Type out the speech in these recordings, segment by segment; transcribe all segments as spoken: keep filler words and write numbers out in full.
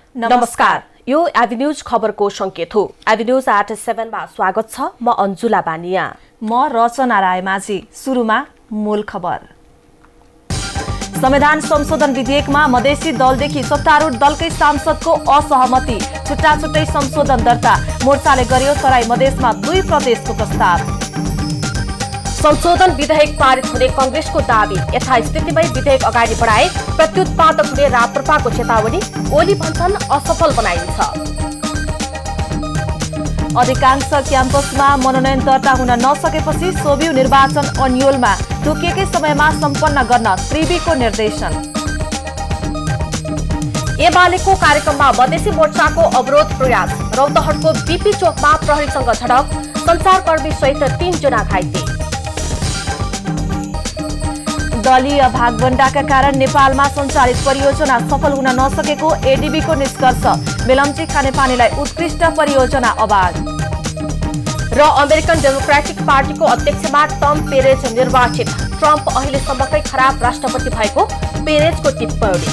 नमस्कार, यो एभिन्यूज खबरको संकेत हो। एभिन्यूज आठ सेभेन मा स्वागत छ। म अन्जुला बानिया। म रचना रायमाझी। सुरुमा मूल खबर। संविधान संशोधन विधेयकमा मधेसी दलदेखि सत्तारूढ दलकै सांसदको असहमति। छुट्टा छुट्टै संशोधन दर्ता। मोर्चाले गर्यो तराई मधेसमा दुई प्रदेशको प्रस्ताव। संशोधन विधेयक पारित हुने कांग्रेसको दावी। यथास्थितिमै विधेयक अगाडि बढाए प्रत्युत्पादक हुने राप्रपाको चेतावनी। ओली भन्छन् असफल बनाइन्छ। अधिकांश क्याम्पसमा मनोनयन दर्ता हुन नसकेपछि सोभियु निर्वाचन अन्यलमा तोकिएकै समयमा सम्पन्न गर्न त्रिवीको निर्देशन। एमालेको कार्यक्रममा मधेसी मोर्चाको अवरोध प्रयास। रौतहटको बीपी चोकमा प्रहरीसँग झडप। संचारकर्मी सहित तीन जना घाइते। दलीय भागभण्डाका कारण नेपालमा सञ्चालित परियोजना सफल हुन नसकेको एडीबीको निष्कर्ष। मेलम्ची खानेपानीलाई उत्कृष्ट परियोजना अवार्ड। र अमेरिकन डेमोक्रेटिक पार्टीको अध्यक्षमा टम पेरेज निर्वाचित। ट्रम्प अहिलेसम्मकै खराब राष्ट्रपति भएको पेरेजको टिप्पणी।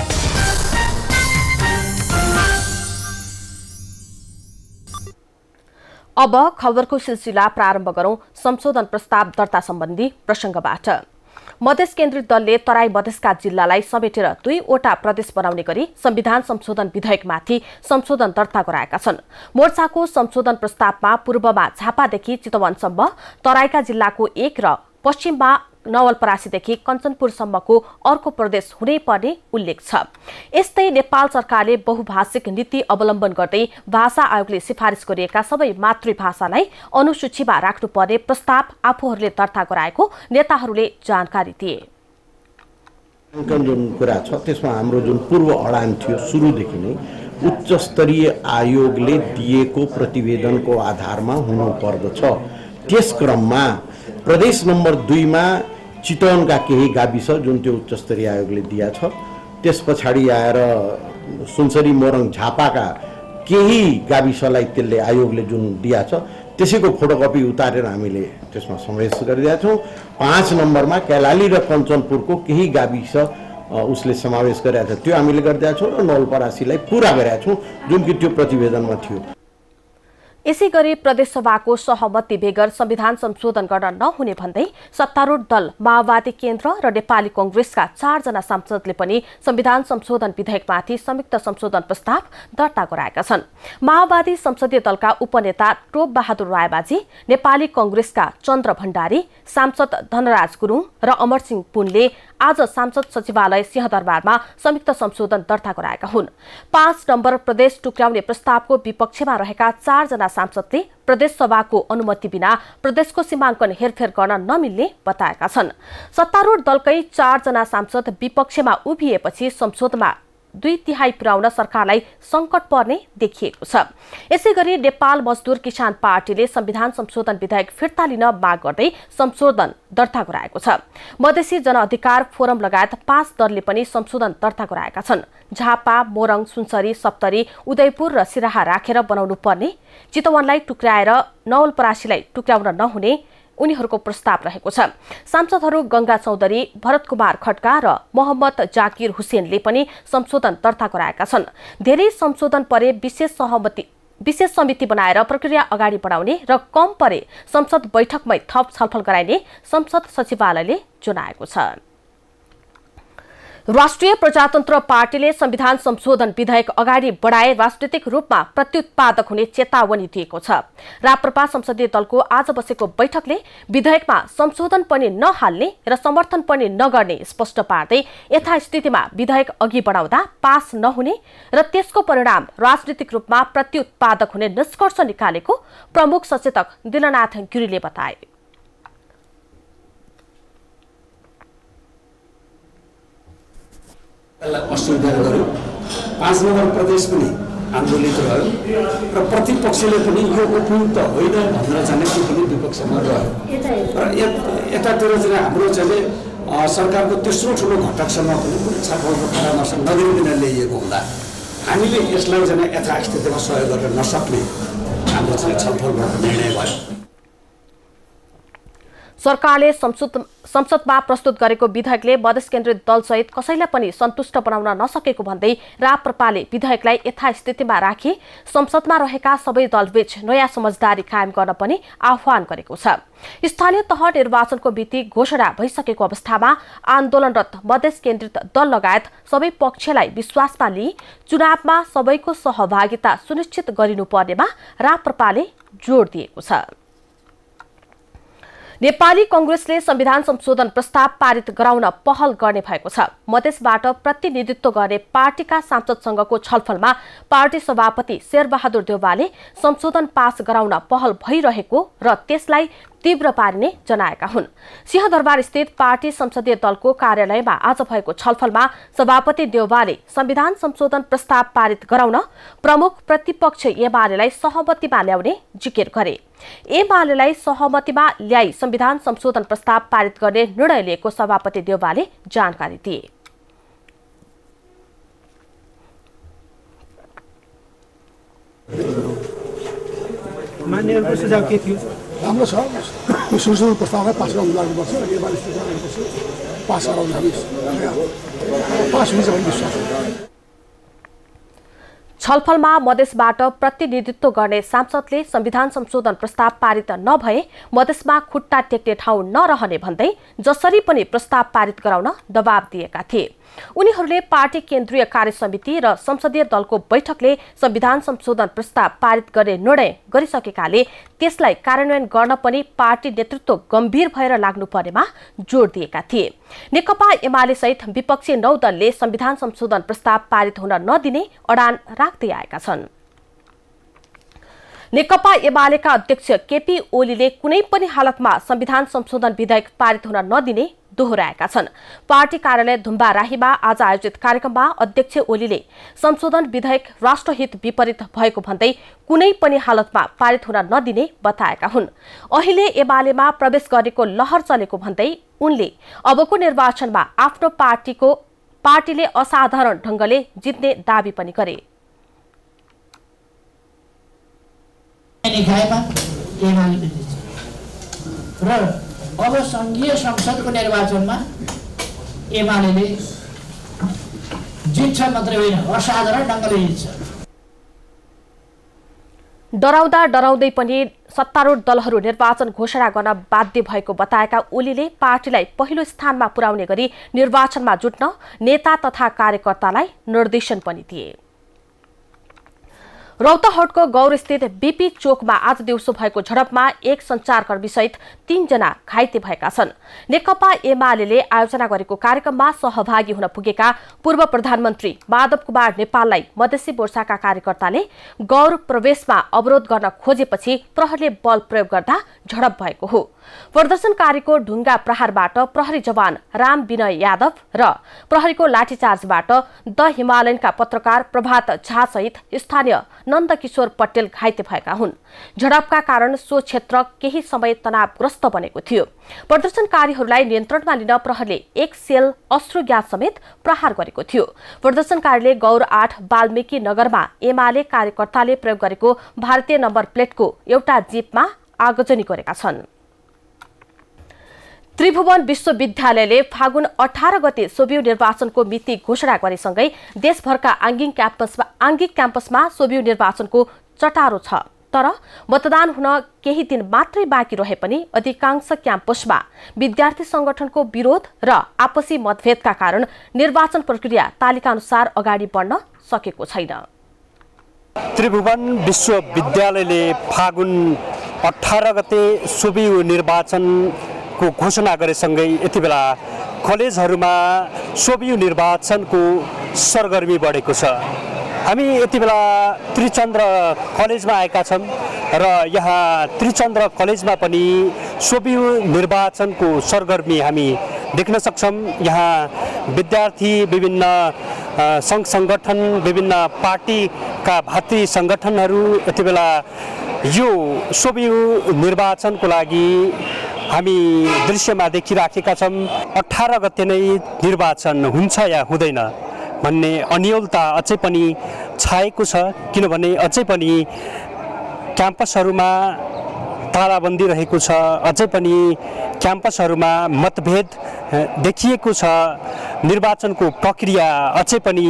अब खबरको सिलसिला प्रारम्भ गरौं संशोधन प्रस्ताव दर्ता सम्बन्धी प्रसंगबाट। मधेस केन्द्रित दलले तराई मधेसका जिल्लालाई समेटेर दुईवटा प्रदेश बनाउने गरी संविधान संशोधन विधेयकमाथि संशोधन दर्ता गराएका छन्। मोर्चाको संशोधन प्रस्तावमा पूर्वमा झापादेखि चितवनसम्म तराईका जिल्लाको एक र पश्चिममा नवलपरासीदेखि कञ्चनपुरसम्मको अर्को प्रदेश हुनै पर्ने उल्लेख छ। यस्तै नेपाल सरकारले बहुभाषिक नीति अवलम्बन गर्दै भाषा आयोगले सिफारिस गरिएका सबै मातृभाषालाई अनुसूचीमा राख्नुपर्ने प्रस्ताव आफूहरूले दर्ता गराएको नेताहरूले जानकारी दिए। जुन कुरा छ त्यसमा हाम्रो जुन पूर्व अडान थियो सुरुदेखि नै उच्च स्तरीय आयोगले दिएको प्रतिवेदनको आधारमा हुनुपर्दछ। त्यस क्रममा प्रदेश नम्बर दुईमा चितवनका केही गाविस जुन त्यो उच्च स्तरीय आयोगले दिया छ, त्यस पछाडि आएर सुनसरी मोरङ झापाका केही गाविसलाई त्यसले आयोगले जुन दिया छ त्यसैको फोटोकपी उतारेर हामीले त्यसमा समावेश गरिदिएका छौँ। पाँच नम्बरमा कैलाली र कञ्चनपुरको केही गाविस उसले समावेश गरेका छ त्यो हामीले गरिदिएका छौँ र नवलपरासीलाई पुरा गरेका छौँ जुन कि त्यो प्रतिवेदनमा थियो। यसै गरी प्रदेशसभाको सहमति बेगर संविधान संशोधन गर्न नहुने भन्दै सत्तारूढ दल माओवादी केन्द्र र नेपाली कांग्रेसका चारजना सांसदले पनि संविधान संशोधन विधेयकमाथि संयुक्त संशोधन प्रस्ताव दर्ता गराएका छन्। माओवादी संसदीय दलका उपनेता टोप बहादुर रायमाझी, नेपाली कांग्रेसका चन्द्र भण्डारी, सांसद धनराज गुरुङ र अमरसिंह पुनले आज सांसद सचिवालय सिंहदरबारमा संयुक्त संशोधन दर्ता गराएका हुन्। पाँच नम्बर प्रदेश टुक्राउने प्रस्तावको विपक्षमा रहेका चारजना सांसदले प्रदेशसभाको अनुमति बिना प्रदेशको सीमाङ्कन हेरफेर गर्न नमिल्ने बताएका छन्। सत्तारूढ दलकै चारजना सांसद विपक्षमा उभिएपछि संसदमा दुई तिहाई पुर्याउन सरकारलाई संकट पर्ने देखिएको छ। यसै गरी नेपाल मजदुर किसान पार्टीले संविधान संशोधन विधेयक फिर्ता लिन माग गर्दै संशोधन दर्ता गराएको छ। मधेसी जनअधिकार फोरम लगायत पाँच दलले पनि संशोधन दर्ता गराएका छन्। झापा, मोरङ, सुनसरी, सप्तरी, उदयपुर र सिराहा राखेर बनाउनु पर्ने, चितवनलाई टुक्राएर नवलपरासीलाई टुक्राउन नहुने उनीहरूको प्रस्ताव रहेको छ। सांसदहरू गंगा चौधरी, भरत कुमार खड्का र मोहम्मद जाकिर हुसेनले पनि संशोधन दर्ता गराएका छन्। धेरै संशोधन परे विशेष सहमति विशेष समिति बनाएर प्रक्रिया अगाडि बढाउने र कम परे संसद बैठकमै थप छलफल गराइने संसद सचिवालयले जनाएको छ। राष्ट्रिय प्रजातन्त्र पार्टीले संविधान संशोधन विधेयक अगाडि बढाए राजनीतिक रूपमा प्रत्युत्पादक हुने चेतावनी दिएको छ। राप्रपा संसदीय दलको आज बसेको बैठकले विधेयकमा संशोधन पनि नहाल्ने र समर्थन पनि नगर्ने स्पष्ट पार्दै यथास्थितिमा विधेयक अघि बढाउँदा पास नहुने र त्यसको परिणाम राजनीतिक रूपमा प्रत्युत्पादक हुने निष्कर्ष निकालेको प्रमुख सचेतक दिलनाथ गिरीले बताए। अस्वीकार गर्यो। पाँच नम्बर प्रदेश पनि आन्दोलित रह्यो र प्रतिपक्षले पनि यो उपयुक्त होइन भनेर चाहिँ त्यो पनि विपक्षमा रह्यो र यतातिर चाहिँ हाम्रो चाहिँ सरकारको तेस्रो ठुलो घटकसँग पनि कुनै छलफलको परामर्श नगरिकन ल्याइएको हुँदा हामीले यसलाई चाहिँ यथास्थितिमा सहयोग गर्न नसक्ने हाम्रो चाहिँ छलफलको निर्णय भयो। सरकारले संसद संसदमा प्रस्तुत गरेको विधेयकले मधेस केन्द्रित दलसहित कसैलाई पनि सन्तुष्ट बनाउन नसकेको भन्दै राप्रपाले विधेयकलाई यथास्थितिमा राखी संसदमा रहेका सबै दलबीच नयाँ समझदारी कायम गर्न पनि आह्वान गरेको छ। स्थानीय तह निर्वाचनको मिति घोषणा भइसकेको अवस्थामा आन्दोलनरत मधेस केन्द्रित दल लगायत सबै पक्षलाई विश्वासमा लिई चुनावमा सबैको सहभागिता सुनिश्चित गरिनुपर्नेमा राप्रपाले जोड दिएको छ। नेपाली कांग्रेसले संविधान संशोधन प्रस्ताव पारित गराउन पहल गर्ने भएको छ। मधेसबाट प्रतिनिधित्व गर्ने पार्टीका सांसदसँगको छलफलमा पार्टी सभापति शेरबहादुर देउवाले संशोधन पास गराउन पहल भइरहेको र त्यसलाई तीव्र पारिने जनाएका हुन्। सिंहदरबार स्थित पार्टी संसदीय दलको कार्यालयमा आज भएको छलफलमा सभापति देउवाले संविधान संशोधन प्रस्ताव पारित गराउन प्रमुख प्रतिपक्ष एमालेलाई सहमतिमा ल्याउने जिकिर गरे। एमालेलाई सहमतिमा ल्याई संविधान संशोधन प्रस्ताव पारित गर्ने निर्णय लिएको सभापति देउवाले जानकारी दिए। मान्यहरूको सुझाव के थियो? राम्रो छ। यो संशोधन प्रस्तावलाई पास गराउनु लाग्नुपर्छ र एमाले पास गराउनु पास हुन्छ भन्ने विश्वास छ। छलफलमा मधेसबाट प्रतिनिधित्व गर्ने सांसदले संविधान संशोधन प्रस्ताव पारित नभए मधेसमा खुट्टा टेक्ने ठाउँ नरहने भन्दै जसरी पनि प्रस्ताव पारित गराउन दबाब दिएका थिए। उनीहरूले पार्टी केन्द्रीय कार्य समिति र संसदीय दलको बैठकले संविधान संशोधन प्रस्ताव पारित गर्ने निर्णय गरिसकेकाले त्यसलाई कार्यान्वयन गर्न पनि पार्टी नेतृत्व गम्भीर भएर लाग्नुपर्नेमा जोड दिएका थिए। नेकपा एमाले सहित विपक्षी नौ दलले संविधान संशोधन प्रस्ताव पारित हुन नदिने अडान राख्दै आएका छन्। नेकपा एमालेका अध्यक्ष केपी ओलीले कुनै पनि हालतमा संविधान संशोधन विधेयक पारित हुन नदिने दोहोर्याएका छन्। पार्टी कार्यालय धुम्बा राहीमा आज आयोजित कार्यक्रममा अध्यक्ष ओलीले संशोधन विधेयक राष्ट्रहित विपरीत भएको भन्दै कुनै पनि हालतमा पारित हुन नदिने बताएका हुन्। अहिले एमालेमा प्रवेश गरेको लहर चलेको भन्दै उनले अबको निर्वाचनमा आफ्नो पार्टीको पार्टीले असाधारण ढंगले जित्ने दावी पनि गरे। अब संघीय संसदको निर्वाचनमा एमालेले जित्छ मात्रै होइन असाधारण ढङ्गले जित्छ। डराउँदा डराउँदै पनि सत्तारूढ दलहरू निर्वाचन घोषणा गर्न बाध्य भएको बताएका ओलीले पार्टीलाई पहिलो स्थानमा पुर्याउने गरी निर्वाचनमा जुट्न नेता तथा कार्यकर्तालाई निर्देशन पनि दिए। रौतहटको गौरस्थित बीपी चोकमा आज दिउँसो भएको झडपमा एक संचारकर्मी सहित तीनजना घाइते भएका छन्। नेकपा एमालेले आयोजना गरेको कार्यक्रममा सहभागी हुन पुगेका पूर्व प्रधानमन्त्री माधव कुमार नेपाललाई मधेसी मोर्चाका कार्यकर्ताले गौर प्रवेशमा अवरोध गर्न खोजेपछि प्रहरीले बल प्रयोग गर्दा झडप भएको हो। प्रदर्शनकारीको ढुङ्गा प्रहारबाट प्रहरी जवान राम विनय यादव र प्रहरीको लाठीचार्जबाट द हिमालयनका पत्रकार प्रभात झा सहित स्थानीय नन्दकिशोर पटेल घाइते भएका हुन्। झडपका कारण सो क्षेत्र केही समय तनावग्रस्त बनेको थियो। प्रदर्शनकारीहरूलाई नियन्त्रणमा लिन प्रहरीले एक सेल अश्रु ग्यास समेत प्रहार गरेको थियो। प्रदर्शनकारीले गौर आठ वाल्मीकि नगरमा एमाले कार्यकर्ताले प्रयोग गरेको भारतीय नम्बर प्लेटको एउटा जीपमा आगजनी गरेका छन्। त्रिभुवन विश्वविद्यालयले फागुन अठार गते सोभियु निर्वाचनको मिति घोषणा गरेसँगै देशभरका आङ्गिक क्याम्पसमा आङ्गिक क्याम्पसमा सोभियु निर्वाचनको चटारो छ। तर मतदान हुन केही दिन मात्रै बाँकी रहे पनि अधिकांश क्याम्पसमा विद्यार्थी संगठनको विरोध र आपसी मतभेदका कारण निर्वाचन प्रक्रिया तालिका अनुसार अगाडि बढ्न सकेको छैन। त्रिभुवन विश्वविद्यालयले फागुन अठार गते सोभियु निर्वाचन को घोषणा गरेसँगै यति बेला कलेजहरूमा सोभियु निर्वाचनको सरगर्मी बढेको छ। हामी यति बेला त्रिचन्द्र कलेजमा आएका छौँ र यहाँ त्रिचन्द्र कलेजमा पनि सोभियु निर्वाचनको सरगर्मी हामी देख्न सक्छौँ। यहाँ विद्यार्थी विभिन्न सङ्घ सङ्गठन विभिन्न पार्टीका भातृ सङ्गठनहरू यति बेला यो सोभियु निर्वाचनको लागि हामी दृश्यमा देखिराखेका छौँ। अठार गते नै निर्वाचन हुन्छ या हुँदैन भन्ने अनियोलता अझै पनि छाएको छ, किनभने अझै पनि क्याम्पसहरूमा तालाबन्दी रहेको छ। अझै पनि क्याम्पसहरूमा मतभेद देखिएको छ। निर्वाचनको प्रक्रिया अझै पनि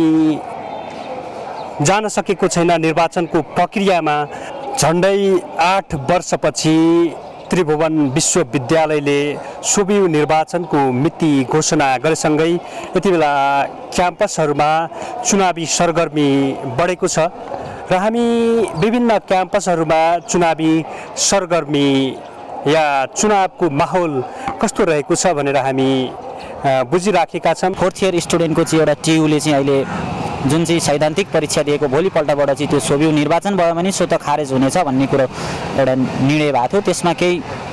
जान सकेको छैन। निर्वाचनको प्रक्रियामा झन्डै आठ वर्षपछि त्रिभुवन विश्वविद्यालयले सोभियु निर्वाचनको मिति घोषणा गरेसँगै यति बेला क्याम्पसहरूमा चुनावी सरगर्मी बढेको छ र हामी विभिन्न क्याम्पसहरूमा चुनावी सरगर्मी या चुनावको माहौल कस्तो रहेको छ भनेर हामी बुझिराखेका छौँ। फोर्थ इयर स्टुडेन्टको चाहिँ एउटा टियुले चाहिँ अहिले जुन चाहिँ सैद्धान्तिक परीक्षा दिएको भोलिपल्टबाट चाहिँ त्यो सोभियु निर्वाचन भयो भने स्वतः खारेज हुनेछ भन्ने कुरो एउटा निर्णय भएको थियो। त्यसमा केही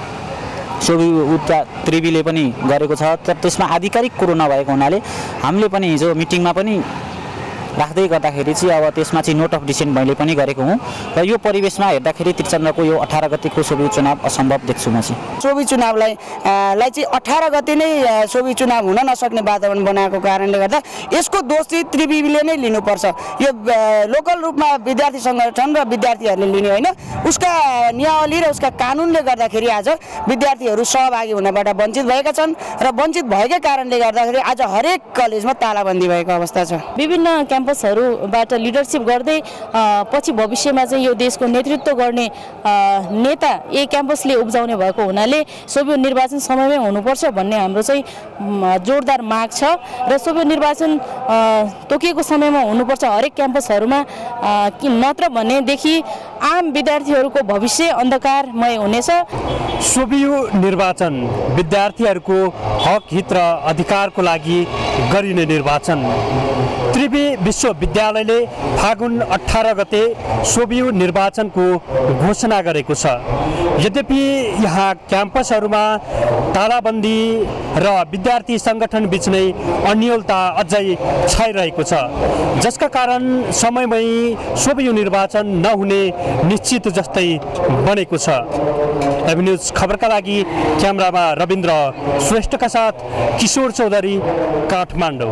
सोभियु उता त्रिवीले पनि गरेको छ, तर त्यसमा आधिकारिक कुरो नभएको हुनाले हामीले पनि हिजो मिटिङमा पनि राख्दै गर्दाखेरि चाहिँ अब त्यसमा चाहिँ नोट अफ डिसेन्ट मैले पनि गरेको हुँ र यो परिवेशमा हेर्दाखेरि त्रिचन्द्रको यो अठार गतिको सोभियु चुनाव असम्भव देख्छु म चाहिँ। सोभियु चुनावलाई लाई चाहिँ अठार गते नै सोभियु चुनाव हुन नसक्ने वातावरण बनाएको कारणले गर्दा यसको दोष चाहिँ त्रिवीले नै लिनुपर्छ। यो लोकल रूपमा विद्यार्थी सङ्गठन र विद्यार्थीहरूले लिने होइन, उसका नियमावली र उसका कानुनले गर्दाखेरि आज विद्यार्थीहरू सहभागी हुनबाट वञ्चित भएका छन् र वञ्चित भएकै कारणले गर्दाखेरि आज हरेक कलेजमा तालाबन्दी भएको अवस्था छ। विभिन्न क्याम्पसहरूबाट लिडरसिप गर्दै पछि भविष्यमा चाहिँ यो देशको नेतृत्व गर्ने नेता यही क्याम्पसले उब्जाउने भएको हुनाले सोभियु निर्वाचन समयमै हुनुपर्छ भन्ने हाम्रो चाहिँ जोरदार माग छ र सोभियु निर्वाचन तोकिएको समयमा हुनुपर्छ हरेक क्याम्पसहरूमा, नत्र भनेदेखि आम विद्यार्थीहरूको भविष्य अन्धकारमय हुनेछ। सोभियु निर्वाचन विद्यार्थीहरूको हक हित र अधिकारको लागि गरिने निर्वाचन। त्रिवी विश्वविद्यालयले फागुन अठार गते सोभियु निर्वाचनको घोषणा गरेको छ। यद्यपि यहाँ क्याम्पसहरूमा तालाबन्दी र विद्यार्थी सङ्गठन बीच नै अन्योलता अझै छाइरहेको छ, जसका कारण समयमै सोभियु निर्वाचन नहुने निश्चित जस्तै बनेको छ। एभिन्यूज खबरका लागि क्यामेरामा रविन्द्र श्रेष्ठका साथ किशोर चौधरी, काठमाडौँ।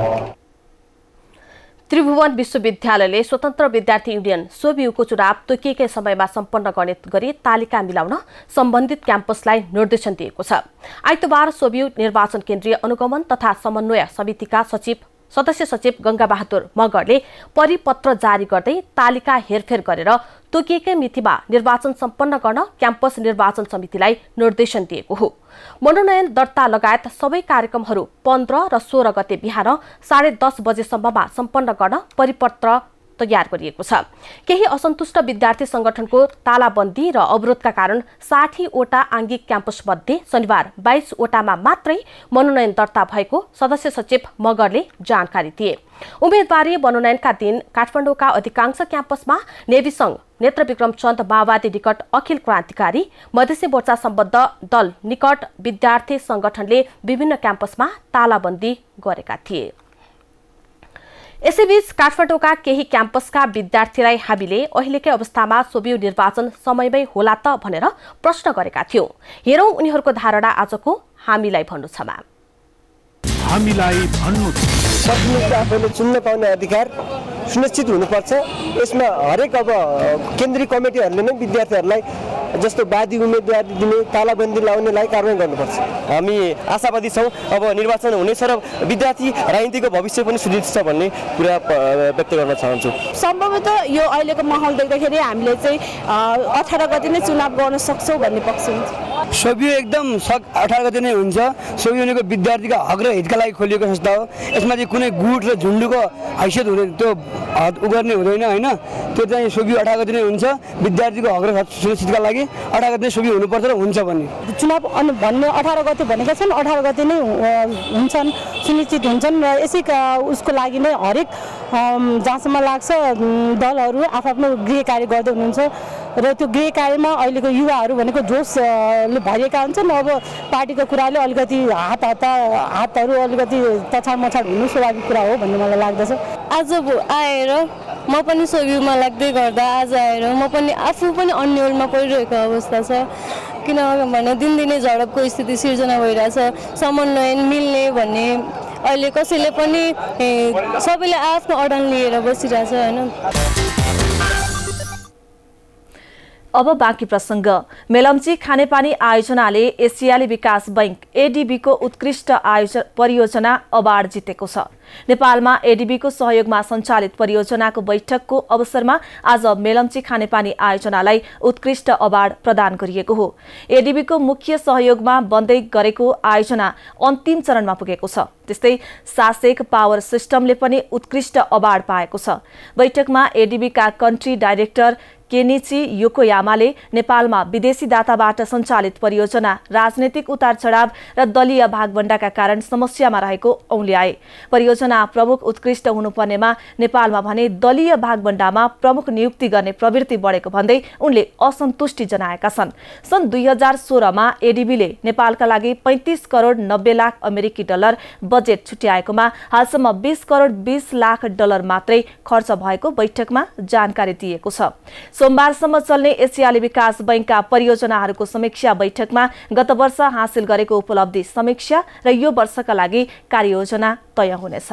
त्रिभुवन विश्वविद्यालयले स्वतन्त्र विद्यार्थी युनियन सोभियुको चुनाव तोकिएकै समयमा सम्पन्न गर्ने गरी तालिका मिलाउन सम्बन्धित क्याम्पसलाई निर्देशन दिएको छ। आइतबार सोभियु निर्वाचन केन्द्रीय अनुगमन तथा समन्वय समितिका सचिव सदस्य सचिव गंगाबहादुर मगरले परिपत्र जारी गर्दै तालिका हेरफेर गरेर तोकिएकै मितिमा निर्वाचन सम्पन्न गर्न क्याम्पस निर्वाचन समितिलाई निर्देशन दिएको हो। मनोनयन दर्ता लगायत सबै कार्यक्रमहरू पन्ध्र र सोह्र गते बिहान साढे दस बजेसम्ममा सम्पन्न गर्न परिपत्र तयार गरिएको छ। केही असन्तुष्ट विद्यार्थी संगठनको तालाबन्दी र अवरोधका कारण साठी वटा आंगिक क्याम्पस मध्ये शनिबार बाइस वटामा मात्रै मनोनयन दर्ता भएको सदस्य सचिव मगरले जानकारी दिए। उम्मेदवारी मनोनयनका दिन काठमाडौँका अधिकांश क्याम्पसमा नेवी संघ, नेत्रविक्रम चन्द माओवादी निकट अखिल क्रान्तिकारी, मधेसी मोर्चा सम्बद्ध दल निकट विद्यार्थी संगठनले विभिन्न क्याम्पसमा तालाबन्दी गरेका थिए। यसैबीच काठमाडौँका केही क्याम्पसका विद्यार्थीलाई हामीले अहिलेकै अवस्थामा सोभियु निर्वाचन समयमै होला त भनेर प्रश्न गरेका थियौं। हेरौं उनीहरूको धारणा आजको हामीलाई भन्नु छमा। हामीलाई भन्नु प्रतिनिधि आफैले चुन्न पाउने अधिकार सुनिश्चित हुनुपर्छ। यसमा हरेक अब केन्द्रीय कमिटीहरूले नै विद्यार्थीहरूलाई जस्तो वादी उम्मेदवारी दिने, तालाबन्दी लाउनेलाई कारवाही गर्नुपर्छ। हामी आशावादी छौँ अब निर्वाचन हुनेछ र विद्यार्थी राजनीतिको भविष्य पनि सुनिश्चित छ भन्ने कुरा व्यक्त गर्न चाहन्छु। सम्भवतः यो अहिलेको माहौल देख्दाखेरि हामीले चाहिँ अठार गते नै चुनाव गर्न सक्छौँ भन्ने पक्ष हुन्छ। सोभियु एकदम सक अठार गते नै हुन्छ। सोभियु भनेको विद्यार्थीका हक र हितका लागि खोलिएको संस्था हो। यसमा चाहिँ कुनै गुट र झुन्डुको हैसियत हुँदैन, त्यो उ गर्ने हुँदैन होइन। त्यो चाहिँ सोभियु अठार गते नै हुन्छ। विद्यार्थीको हक र सुरक्षितका लागि अठार गते नै सोभियु हुनुपर्छ र हुन्छ भन्ने चुनाव भन्ने अठार गते भनेका छन्। अठार गते नै हुन्छन्, सुनिश्चित हुन्छन् र यसै उसको लागि नै हरेक जहाँसम्म लाग्छ दलहरू आफ्नो गृह कार्य गर्दै हुनुहुन्छ र त्यो गृह कार्यमा अहिलेको युवाहरू भनेको जोसले भरिएका हुन्छन्। अब पार्टीको कुराले अलिकति हात हता हातहरू अलिकति तछाड मछाड हुनु स्वाभाविक कुरा हो भन्ने मलाई लाग्दछ। आज आएर म पनि सोभियुमा लाग्दै गर्दा आज आएर म पनि आफू पनि अन्यलमा परिरहेको अवस्था छ। किनभने दिनदिनै झडपको स्थिति सिर्जना भइरहेछ। समन्वयन मिल्ने भन्ने अहिले कसैले पनि सबैले आफ्नो अडान लिएर बसिरहेछ होइन। अब बाँकी प्रसंग। मेलम्ची खानेपानी आयोजनाले एसियाली विकास बैंक एडीबीको उत्कृष्ट आयोजन परियोजना अवार्ड जितेको छ। नेपालमा एडीबीको सहयोगमा सञ्चालित परियोजनाको बैठकको अवसरमा आज मेलम्ची खानेपानी आयोजनालाई उत्कृष्ट अवार्ड प्रदान गरिएको हो। एडीबीको मुख्य सहयोगमा बन्दै गरेको आयोजना अन्तिम चरणमा पुगेको छ। त्यस्तै सासेक पावर सिस्टमले पनि उत्कृष्ट अवार्ड पाएको छ। बैठकमा एडीबीका कन्ट्री डाइरेक्टर केनिची योकोयामाले नेपालमा विदेशी दाताबाट सञ्चालित परियोजना राजनैतिक उतार चढाव र दलीय भागभण्डाका कारण समस्यामा रहेको औल्याए। परियोजना प्रमुख उत्कृष्ट हुनुपर्नेमा नेपालमा भने दलीय भागभण्डामा प्रमुख नियुक्ति गर्ने प्रवृत्ति बढेको भन्दै उनले असन्तुष्टि जनाएका छन्। सन् दुई हजार सोह्रमा एडीबीले नेपालका लागि पैंतिस करोड नब्बे लाख अमेरिकी डलर बजेट छुट्याएकोमा हालसम्म बीस करोड बीस लाख डलर मात्रै खर्च भएको बैठकमा जानकारी दिएको छ। सोमबारसम्म चल्ने एसियाली विकास बैंकका परियोजनाहरूको समीक्षा बैठकमा गत वर्ष हासिल गरेको उपलब्धि समीक्षा र यो वर्षका लागि कार्ययोजना तय हुनेछ।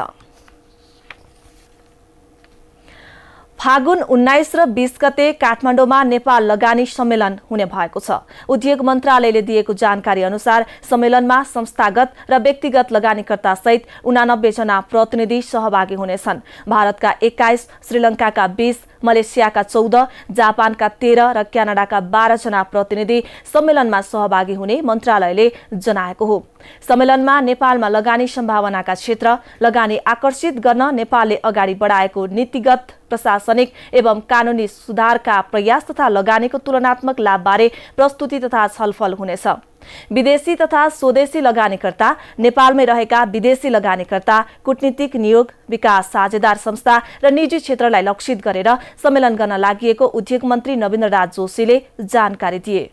फागुन उन्नाइस र बीस गते काठमाडौँमा नेपाल लगानी सम्मेलन हुने भएको छ। उद्योग मन्त्रालयले दिएको जानकारी अनुसार सम्मेलनमा संस्थागत र व्यक्तिगत लगानीकर्ता सहित उनानब्बे जना प्रतिनिधि सहभागी हुनेछन्। भारतका एक्काइस, श्रीलङ्काका बीस, मलेसियाका चौध, जापानका तेह्र र क्यानाडाका बाह्र जना प्रतिनिधि सम्मेलनमा सहभागी हुने मन्त्रालयले जनाएको हो। सम्मेलनमा नेपालमा लगानी सम्भावनाका क्षेत्र, लगानी आकर्षित गर्न नेपालले अगाडि बढाएको नीतिगत, प्रशासनिक एवं कानूनी सुधारका प्रयास तथा लगानीको तुलनात्मक लाभबारे प्रस्तुति तथा छलफल हुनेछ। विदेशी तथा स्वदेशी लगानीकर्ता, नेपालमै रहेका विदेशी लगानीकर्ता, कूटनीतिक नियोग, विकास साझेदार संस्था र निजी क्षेत्रलाई लक्षित गरेर सम्मेलन गर्न लागि उद्योग मन्त्री नवीन राज जोशीले जानकारी दिए।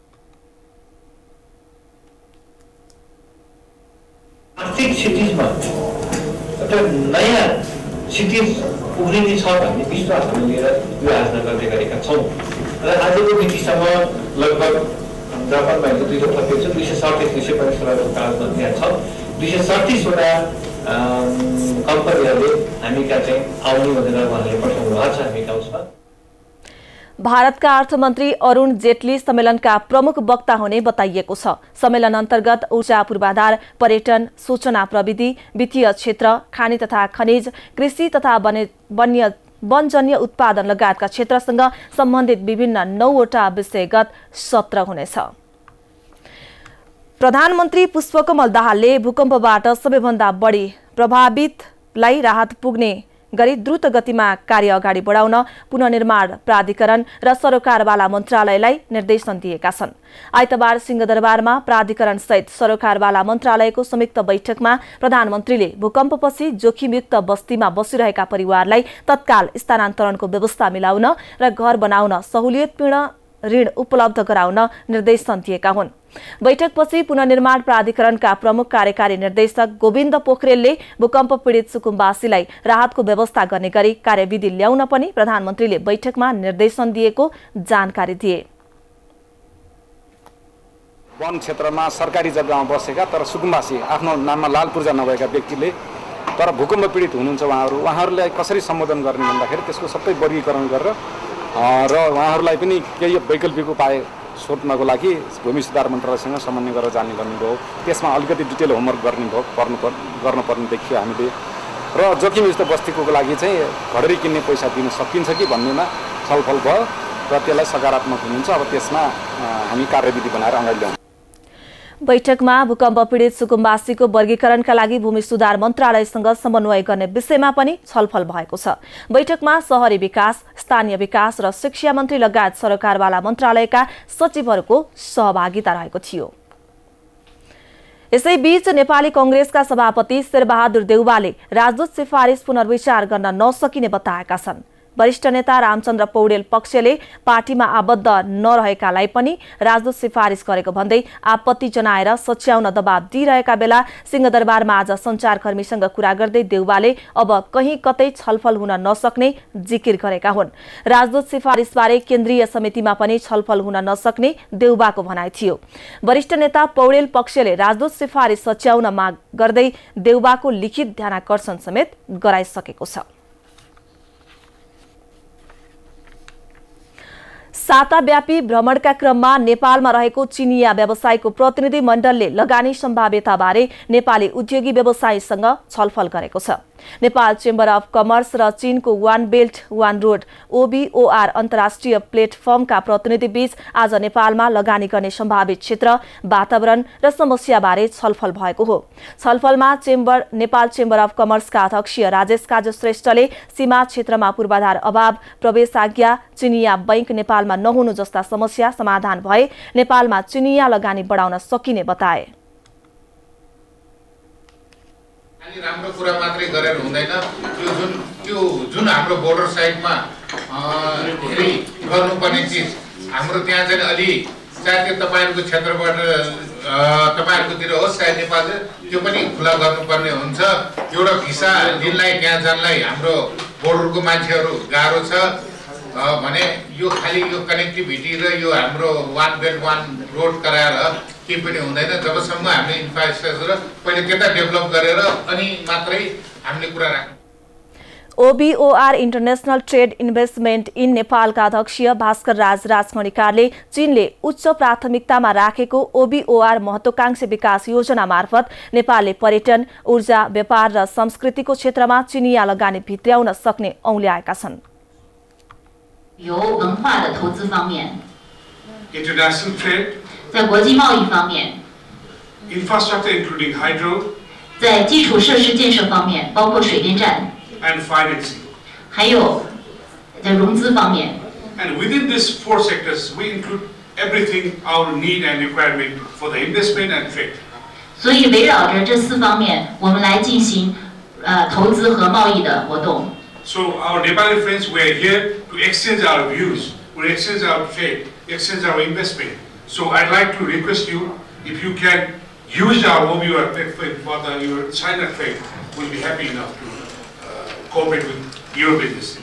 आर्थिक क्षितिजमा एउटा नयाँ क्षितिज उब्रिने छ भन्ने विश्वास लिएर यो आयोजना गर्दै गरेका छौँ र आजको मितिसम्म लगभग जापानमा दुई सय थपेको छ, दुई सय सडतिस दुई सय पैँतिस वटाको कागजमा त्यहाँ छ। दुई सय सडतिसवटा कम्पनीहरूले हामीका चाहिँ आउने भनेर उहाँहरूले पठाउनु भएको छ हामीका उसमा। भारतका अर्थमन्त्री अरुण जेटली सम्मेलनका प्रमुख वक्ता हुने बताइएको छ। सम्मेलन अन्तर्गत ऊर्जा पूर्वाधार, पर्यटन, सूचना प्रविधि, वित्तीय क्षेत्र, खानी तथा खनिज, कृषि तथा वन्य वनजन्य उत्पादन लगायतका क्षेत्रसँग सम्बन्धित विभिन्न नौवटा विषयगत सत्र हुनेछ। प्रधानमन्त्री पुष्पकमल दाहालले भूकम्पबाट सबैभन्दा बढी प्रभावितलाई राहत पुग्ने गरी द्रुत गतिमा कार्य अगाडि बढाउन पुनर्निर्माण प्राधिकरण र सरोकारवाला मन्त्रालयलाई निर्देशन दिएका छन्। आइतबार सिंहदरबारमा प्राधिकरण सहित सरोकारवाला मन्त्रालयको संयुक्त बैठकमा प्रधानमन्त्रीले भूकम्पपछि जोखिमयुक्त बस्तीमा बसिरहेका परिवारलाई तत्काल स्थानान्तरणको व्यवस्था मिलाउन र घर बनाउन सहुलियतपूर्ण ऋण उपलब्ध गराउन निर्देशन दिएका हुन्। बैठकपछि पुनर्निर्माण प्राधिकरणका प्रमुख कार्यकारी निर्देशक गोविन्द पोखरेलले भूकम्प पीडित सुकुम्बासीलाई राहतको व्यवस्था गर्ने गरी कार्यविधि ल्याउन पनि प्रधानमन्त्रीले बैठकमा निर्देशन दिएको जानकारी दिए। वन क्षेत्रमा सरकारी जग्गामा बसेका तर सुकुम्बासी आफ्नो नाममा लाल पूर्जा नभएका व्यक्तिले तर भूकम्प पीडित हुनुहुन्छ उहाँहरू उहाँहरूलाई कसरी सम्बोधन गर्ने भन्दाखेरि त्यसको सबै वर्गीकरण गरेर र उहाँहरूलाई पनि केही वैकल्पिक उपाय सोध्नको लागि भूमि सुधार मन्त्रालयसँग समन्वय गरेर जाने गर्नुभयो। त्यसमा अलिकति डिटेल होमवर्क गर्ने भयो पर्नु गर्नुपर्ने देखियो हामीले र जोखिमयुक्त बस्तीको लागि चाहिँ घडेरी किन्ने पैसा दिन सकिन्छ कि भन्नेमा छलफल भयो र त्यसलाई सकारात्मक हुनुहुन्छ। अब त्यसमा हामी कार्यविधि बनाएर अगाडि ल्याउँछौँ। बैठकमा भूकम्प पीडित सुकुम्बासीको वर्गीकरणका लागि भूमि सुधार मन्त्रालयसँग समन्वय गर्ने विषयमा पनि छलफल भएको छ। बैठकमा शहरी विकास, स्थानीय विकास र शिक्षा मन्त्री लगायत सरकारवाला मन्त्रालयका सचिवहरूको सहभागिता रहेको थियो। यसैबीच नेपाली कांग्रेसका सभापति शेरबहादुर देउवाले राजदूत सिफारिस पुनर्विचार गर्न नसकिने बताएका छन्। वरिष्ठ नेता रामचन्द्र पौडेल पक्षले पार्टीमा आबद्ध नरहेकालाई पनि राजदूत सिफारिस गरेको भन्दै आपत्ति जनाएर सच्याउन दबाब दिइरहेका बेला सिंहदरबारमा आज सञ्चारकर्मीसँग कुरा गर्दै देउवाले अब कहीँ कतै छलफल हुन नसक्ने जिकिर गरेका हुन्। राजदूत सिफारिसबारे केन्द्रीय समितिमा पनि छलफल हुन नसक्ने देउवाको भनाइ थियो। वरिष्ठ नेता पौडेल पक्षले राजदूत सिफारिस सच्याउन माग गर्दै देउवाको लिखित ध्यानाकर्षण समेत गराइसकेको छ। साताव्यापी भ्रमणका क्रममा नेपालमा रहेको चिनिया व्यवसायको प्रतिनिधि मण्डलले लगानी सम्भाव्यताबारे नेपाली उद्योगी व्यवसायीसँग छलफल गरेको छ। नेपाल चेम्बर अफ कमर्स र चीनको one belt one road OBOR अन्तर्राष्ट्रिय प्लेटफर्मका प्रतिनिधि बीच आज नेपालमा लगानी गर्ने सम्भावित क्षेत्र, वातावरण र समस्याबारे छलफल भएको हो। छलफलमा चेम्बर नेपाल चेम्बर अफ कमर्सका अध्यक्ष राजेश काजु श्रेष्ठले सीमा क्षेत्रमा पूर्वाधार अभाव, प्रवेशाज्ञा, चिनिया बैंक नेपालमा नहुनु जस्ता समस्या समाधान भए नेपालमा चिनिया लगानी बढाउन सकिने बताए। खाली राम्रो कुरा मात्रै गरेर हुँदैन, त्यो जुन त्यो जुन हाम्रो बोर्डर साइडमा फेरि गर्नुपर्ने चिज हाम्रो त्यहाँ चाहिँ अलि चाहे त्यो तपाईँहरूको क्षेत्रबाट तपाईँहरूकोतिर होस् चाहे नेपाल, त्यो पनि खुला गर्नुपर्ने हुन्छ। एउटा भिसा लिनलाई त्यहाँ जानलाई हाम्रो बोर्डरको मान्छेहरू गाह्रो छ भने यो खालि यो कनेक्टिभिटी र यो हाम्रो वान बेल्ट वान रोड कराएर केही पनि हुँदैन। जबसम्म हामीले इन्फ्रास्ट्रक्चर पहिले त्यता डेभलप गरेर अनि मात्रै हामीले कुरा राख्नु। OBOR international trade investment in नेपालका अध्यक्ष भास्कर राज राजखणिकारले चीनले उच्च प्राथमिकतामा राखेको ओबीओआर महत्वाकांक्षी विकास योजना मार्फत नेपालले पर्यटन, ऊर्जा, व्यापार र संस्कृतिको क्षेत्रमा चिनिया लगानी भित्र्याउन सक्ने औल्याएका छन्। 由文化的投资方面 international trade 在国际贸易方面 infrastructure including hydro 在基础设施建设方面包括水电站 and financing 还有在融资方面 and within these four sectors we include everything our need and requirement for the investment and trade 所以围绕着这四方面我们来进行呃投资和贸易的活动。 So our Nepali friends were here to exchange our views, to exchange our trade, exchange our investment. So I'd like to request you, if you can use our O B O R platform for the your China trade, we'll be happy enough to uh, cooperate with your business.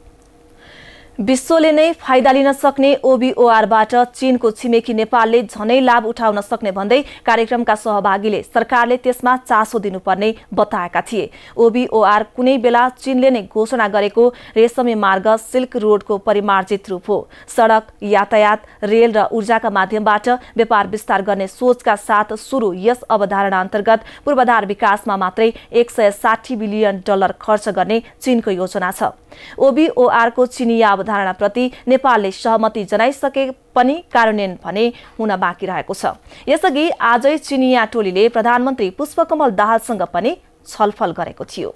विश्वले नै फाइदा लिन सक्ने ओबीओआरबाट चीनको छिमेकी नेपालले झनै लाभ उठाउन सक्ने भन्दै कार्यक्रमका सहभागीले सरकारले त्यसमा चासो दिनुपर्ने बताएका थिए। ओबीओआर कुनै बेला चीनले नै घोषणा गरेको रेशमी मार्ग सिल्क रोडको परिमार्जित रूप हो। सडक, यातायात, रेल र ऊर्जाका माध्यमबाट व्यापार विस्तार गर्ने सोचका साथ सुरु यस अवधारणा अन्तर्गत पूर्वाधार विकासमा मात्रै एक सय साठी बिलियन डलर खर्च गर्ने चीनको योजना छ। ओबीओआरको चिनिया अवधारणाप्रति नेपालले सहमति जनाइसके पनि कार्यान्वयन भने हुन बाँकी रहेको छ। यसअघि आजै चिनिया टोलीले प्रधानमन्त्री पुष्पकमल दाहालसँग पनि छलफल गरेको थियो।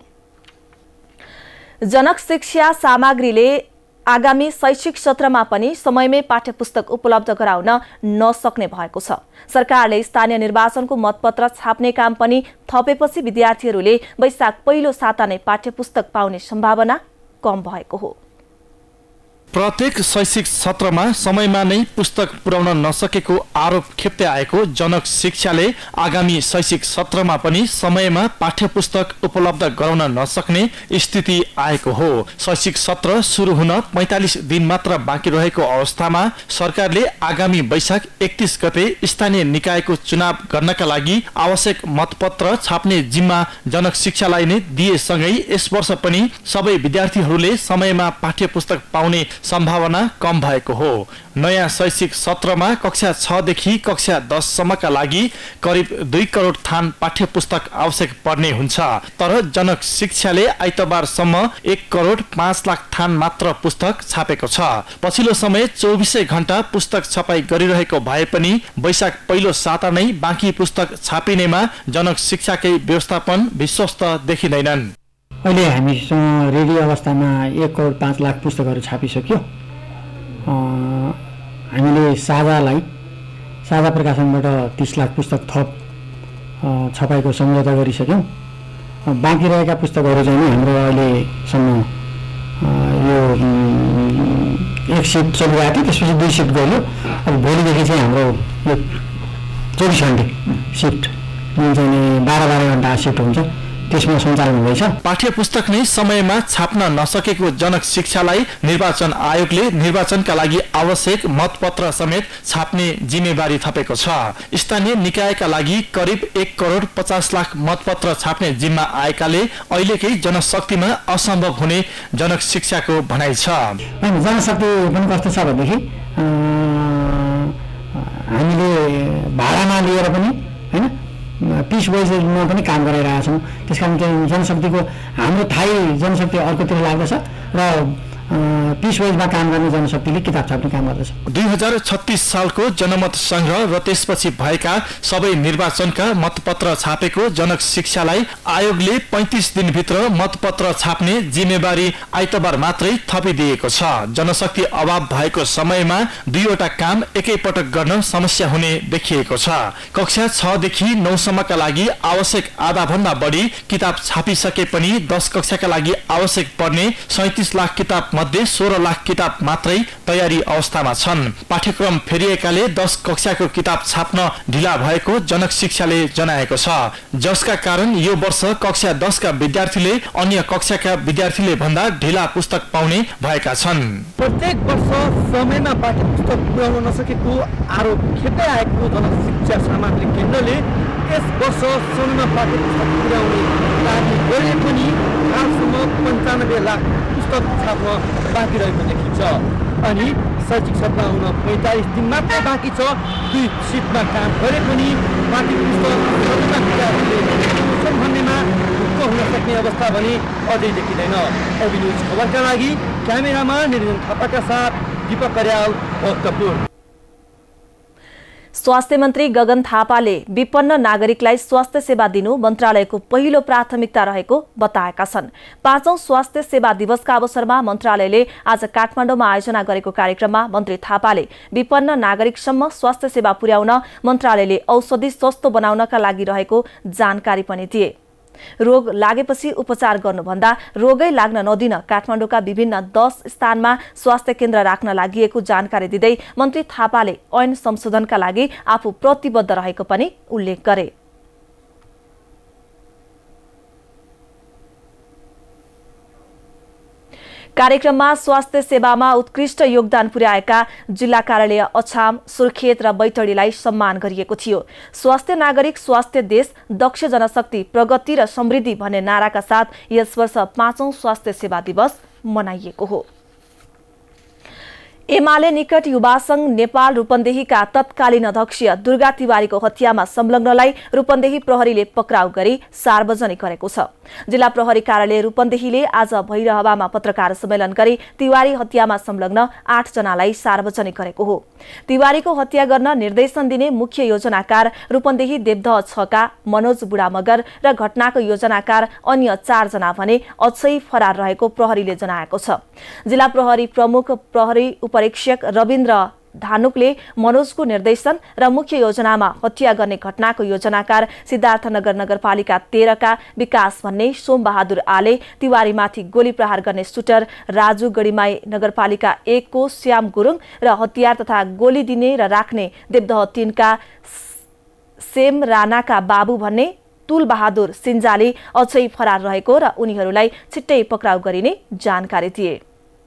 जनक शिक्षा सामग्रीले आगामी शैक्षिक सत्रमा पनि समयमै पाठ्यपुस्तक उपलब्ध गराउन नसक्ने भएको छ। सरकारले स्थानीय निर्वाचनको मतपत्र छाप्ने काम पनि थपेपछि विद्यार्थीहरूले वैशाख पहिलो साता नै पाठ्यपुस्तक पाउने सम्भावना कम भएको हो। प्रत्येक शैक्षिक सत्रमा समयमा नै पुस्तक पुर्याउन नसकेको आरोप खेप्दै आएको जनक शिक्षाले आगामी शैक्षिक सत्रमा पनि समयमा पाठ्यपुस्तक उपलब्ध गराउन नसक्ने स्थिति आएको हो। शैक्षिक सत्र सुरु हुन पैंतालीस दिन मात्र बाँकी रहेको अवस्थामा सरकारले आगामी वैशाख एकतीस गते स्थानीय निकायको चुनाव गर्नका लागि आवश्यक मतपत्र छाप्ने जिम्मा जनक शिक्षालाई नै दिएसँगै यस वर्ष पनि सबै विद्यार्थीहरूले समयमा पाठ्यपुस्तक पाउने सम्भावना कम भएको हो। नयाँ शैक्षिक सत्रमा कक्षा छ देखि कक्षा दस सम्मका लागि करिब दुई करोड थान पाठ्यपुस्तक आवश्यक पर्ने हुन्छ। तर जनक शिक्षाले आइतबारसम्म एक करोड पाँच लाख थान मात्र पुस्तक छापेको छ। पछिल्लो समय चौबिसै घण्टा पुस्तक छपाई गरिरहेको भए पनि वैशाख पहिलो साता नै बाँकी पुस्तक छापिनेमा जनक शिक्षाकै व्यवस्थापन विश्वस्त देखिँदैनन्। अहिले हामीसँग रेडी अवस्थामा एक करोड पाँच लाख पुस्तकहरू छापिसक्यो। हामीले साझालाई साझा प्रकाशनबाट तीस लाख पुस्तक थप छपाईको सम्झौता गरिसक्यौँ। बाँकी रहेका पुस्तकहरू चाहिँ हाम्रो अहिलेसम्म यो एक सिफ्ट चलिरहेको थियो, त्यसपछि दुई सिफ्ट गयो। अब भोलिदेखि चाहिँ हाम्रो यो चौबिस घन्टे सिफ्ट जुन चाहिँ बाह्र बाह्र घन्टा सिफ्ट हुन्छ त्यसमा सञ्चालन हुँदैछ। पाठ्यपुस्तक नै समयमा छाप्न नसकेको जनक शिक्षालाई निर्वाचन आयोगले निर्वाचनका लागि आवश्यक मतपत्र समेत छाप्ने जिम्मेवारी थपेको छ। स्थानीय निकायका लागि करिब एक करोड पचास लाख मतपत्र छाप्ने जिम्मा आएकाले अहिलेकै जनशक्तिमा असम्भव हुने जनक शिक्षाको भनाइ छ। जनशक्ति पनि कस्तो छ भनेदेखि हामीले भाडामा लिएर पनि होइन पिस बोइजमा पनि काम गरिरहेका छौँ। त्यस कारण चाहिँ जनशक्तिको हाम्रो थाई जनशक्ति अर्कोतिर लाग्दछ र पिस वाइजमा काम गर्ने जनशक्तिले किताब छाप्ने काम गर्दछ। दुई हजार छत्तीस सालको जनमत संग्रह र त्यसपछि भएका सबै निर्वाचनका मतपत्र छापेको जनक शिक्षालाई आयोगले पैंतीस दिनभित्र मतपत्र छाप्ने जिम्मेवारी आइतबार मात्रै थपिदिएको छ। जनशक्ति अभाव भएको समयमा दुईवटा काम एकैपटक गर्न समस्या हुने देखिएको छ। कक्षा छ देखि नौ सम्मका लागि आवश्यक आधा भन्दा बढी किताब छापिसके पनि दस कक्षाका लागि आवश्यक पर्ने सैंतीस लाख किताब मध्ये सोह्र लाख किताब मात्रै तयारी अवस्थामा छन्। पाठ्यक्रम फेरिएकाले दस कक्षाको किताब छाप्न ढिला भएको जनक शिक्षाले जनाएको छ, जसका कारण यो वर्ष कक्षा दस का विद्यार्थीले अन्य कक्षाका विद्यार्थीले भन्दा ढिला पुस्तक पाउने भएका छन्। प्रत्येक वर्ष समयमा पाठ्य पुस्तक पुर्याउन नसकेको आरोप खेप्दै आएको जनक शिक्षा सामग्री केन्द्रले यस वर्ष समयमा पाठ्य पुस्तक पुर्याउने लागि गरे पनि हालसम्म पन्चानब्बे लाख पुस्तक छाप्न बाँकी रहेको देखिन्छ। अनि शैक्षिक सत्र आउन पैँतालिस दिन मात्रै बाँकी छ। दुई सिटमा काम गरे पनि पाठ्य पुस्तक समयमा विद्यार्थीले भन्नेमा ढुक्क हुन सक्ने अवस्था भने अझै देखिँदैन। एबी न्युज खबरका लागि क्यामेरामा निरञ्जन थापाका साथ दीपक कर्याल, भक्तपुर। स्वास्थ्य मन्त्री गगन थापाले विपन्न नागरिकलाई स्वास्थ्य सेवा दिनु मन्त्रालयको पहिलो प्राथमिकता रहेको बताएका छन्। पाँचौं स्वास्थ्य सेवा दिवसका अवसरमा मन्त्रालयले आज काठमाडौँमा आयोजना गरेको कार्यक्रममा मन्त्री थापाले विपन्न नागरिकसम्म स्वास्थ्य सेवा पुर्याउन मन्त्रालयले औषधि सस्तो बनाउनका लागि रहेको जानकारी पनि दिए। रोग लागेपछि उपचार गर्नुभन्दा रोगै लाग्न नदिन काठमाडौँका विभिन्न दस स्थानमा स्वास्थ्य केन्द्र राख्न लागिएको जानकारी दिँदै मन्त्री थापाले ऐन संशोधनका लागि आफू प्रतिबद्ध रहेको पनि उल्लेख गरे। कार्यक्रममा स्वास्थ्य सेवामा उत्कृष्ट योगदान पुर्याएका जिल्ला कार्यालय अछाम, सुर्खेत र बैतडीलाई सम्मान गरिएको थियो। स्वास्थ्य नागरिक स्वास्थ्य देश, दक्ष जनशक्ति, प्रगति र समृद्धि भन्ने नाराका साथ यस वर्ष पाँचौं स्वास्थ्य सेवा दिवस मनाइएको हो। एमाले निकट युवा संघ नेपाल रूपन्देहीका तत्कालीन अध्यक्ष दुर्गा तिवारीको हत्यामा संलग्नलाई रूपन्देही प्रहरीले पक्राउ गरी सार्वजनिक गरेको छ। जिल्ला प्रहरी कार्यालय रूपन्देहीले आज भैरहवामा पत्रकार सम्मेलन गरी तिवारी हत्यामा संलग्न आठ जनालाई सार्वजनिक गरेको हो। तिवारीको हत्या गर्न निर्देशन दिने मुख्य योजनाकार रूपन्देही देवदह छ का मनोज बुढामगर र घटनाको योजनाकार अन्य चार जना भने अझै फरार रहेको प्रहरीले जनाएको छ। जिल्ला प्रहरी प्रमुख प्रहरी परीक्षक रविन्द्र धानुकले मनोजको निर्देशन र मुख्य योजनामा हत्या गर्ने घटनाको योजनाकार सिद्धार्थनगर नगरपालिका तेह्र का विकास भन्ने सोमबहादुर आले, तिवारीमाथि गोली प्रहार गर्ने सुटर राजु गढीमाई नगरपालिका एक को श्याम गुरुङ र हतियार तथा गोली दिने र राख्ने देवदह तीन का सेम राणाका बाबु भन्ने तुल बहादुर सिन्जाली अझै फरार रहेको र उनीहरूलाई छिट्टै पक्राउ गरिने जानकारी दिए।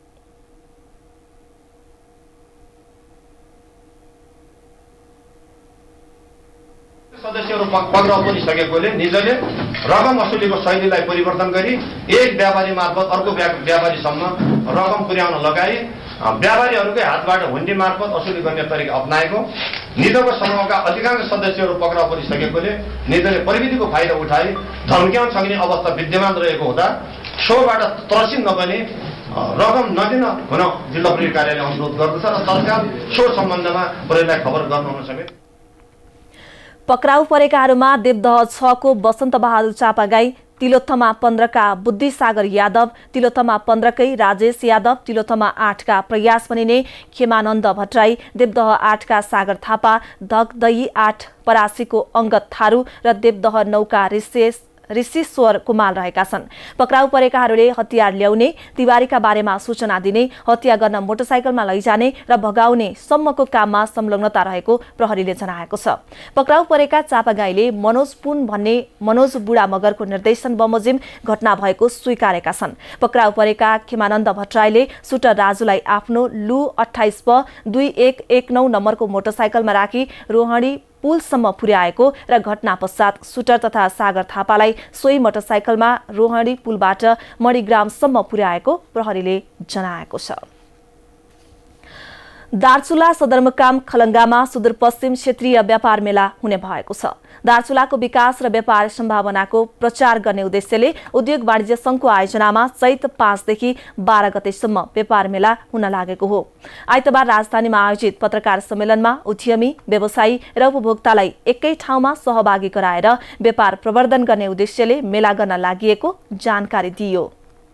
सदस्यहरू पक्राउ परिसकेकोले निजले रकम असुलीको शैलीलाई परिवर्तन गरी एक व्यापारी मार्फत अर्को व्यापारीसम्म रकम पुर्याउन लगाई व्यापारीहरूकै हातबाट हुन्डी मार्फत असुली गर्ने तरिका अप्नाएको निजको समूहका अधिकांश सदस्यहरू पक्राउ परिसकेकोले निजले प्रविधिको फाइदा उठाई धम्क्याउन सक्ने अवस्था विद्यमान रहेको हुँदा सोबाट त्रसित नबने रकम नदिन हुन जिल्ला प्रहरी कार्यालयले अनुरोध गर्दछ र सरकार सो सम्बन्धमा प्रहरीलाई खबर गर्नुहुन समेत। पक्राउ परेकाहरूमा देवदह छ को बसन्त बहादुर चापागाई, तिलोत्थमा पन्ध्र का बुद्धिसागर यादव, तिलोत्थमा पन्ध्र कै राजेश यादव, तिलोत्थमा आठ का प्रयास बनिने खेमानन्द भट्टराई, देवदह आठ का सागर थापा, धगदही आठ परासीको अंगत थारू र देवदह नौ का ऋषेश ऋषिश्वर कुमार रहेका छन्। पक्राउ परेकाहरूले हतियार ल्याउने, तिवारीका बारेमा सूचना दिने, हत्या गर्न मोटरसाइकलमा लैजाने र भगाउने सम्मको काममा संलग्नता रहेको प्रहरीले जनाएको छ। पक्राउ परेका चापागाईले मनोज पुन भन्ने मनोज बुढा मगरको निर्देशन बमोजिम घटना भएको स्वीकारेका छन्। पक्राउ परेका खेमानन्द भट्टराईले सुटर राजुलाई आफ्नो लु अठाइस प दुई एक एक नौ नम्बरको मोटरसाइकलमा राखी रोहणी पुलसम्म पुर्याएको र घटना पश्चात सुटर तथा सागर थापालाई सोही मोटरसाइकलमा रोहणी पुलबाट मणिग्रामसम्म पुर्याएको प्रहरीले जनाएको छ। दार्चुला सदरमुकाम खलङ्गामा सुदूरपश्चिम क्षेत्रीय व्यापार मेला हुने भएको छ। दार्चुलाको विकास र व्यापार सम्भावनाको प्रचार गर्ने उद्देश्यले उद्योग वाणिज्य संघको आयोजनामा चैत पाँचदेखि बाह्र गतेसम्म व्यापार मेला हुन लागेको हो। आइतबार राजधानीमा आयोजित पत्रकार सम्मेलनमा उद्यमी, व्यवसायी र उपभोक्तालाई एकै ठाउँमा सहभागी गराएर व्यापार प्रवर्धन गर्ने उद्देश्यले मेला गर्न लागि जानकारी दिइयो।